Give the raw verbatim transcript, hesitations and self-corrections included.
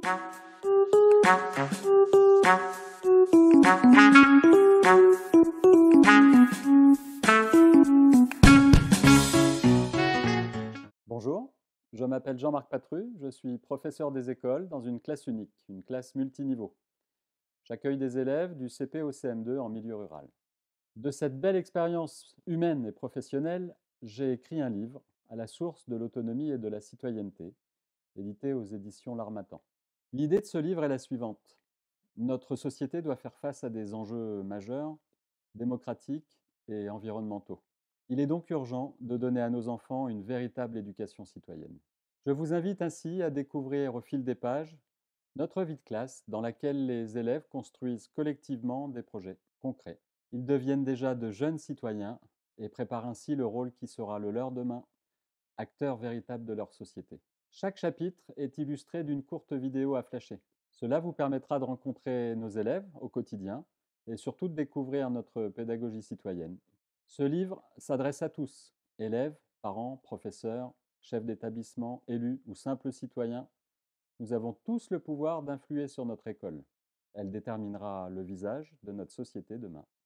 Bonjour, je m'appelle Jean-Marc Patru, je suis professeur des écoles dans une classe unique, une classe multiniveau. J'accueille des élèves du C P au C M deux en milieu rural. De cette belle expérience humaine et professionnelle, j'ai écrit un livre, À la source de l'autonomie et de la citoyenneté, édité aux éditions L'Harmattan. L'idée de ce livre est la suivante. Notre société doit faire face à des enjeux majeurs, démocratiques et environnementaux. Il est donc urgent de donner à nos enfants une véritable éducation citoyenne. Je vous invite ainsi à découvrir au fil des pages notre vie de classe dans laquelle les élèves construisent collectivement des projets concrets. Ils deviennent déjà de jeunes citoyens et préparent ainsi le rôle qui sera le leur demain, acteurs véritables de leur société. Chaque chapitre est illustré d'une courte vidéo à flasher. Cela vous permettra de rencontrer nos élèves au quotidien et surtout de découvrir notre pédagogie citoyenne. Ce livre s'adresse à tous, élèves, parents, professeurs, chefs d'établissement, élus ou simples citoyens. Nous avons tous le pouvoir d'influer sur notre école. Elle déterminera le visage de notre société demain.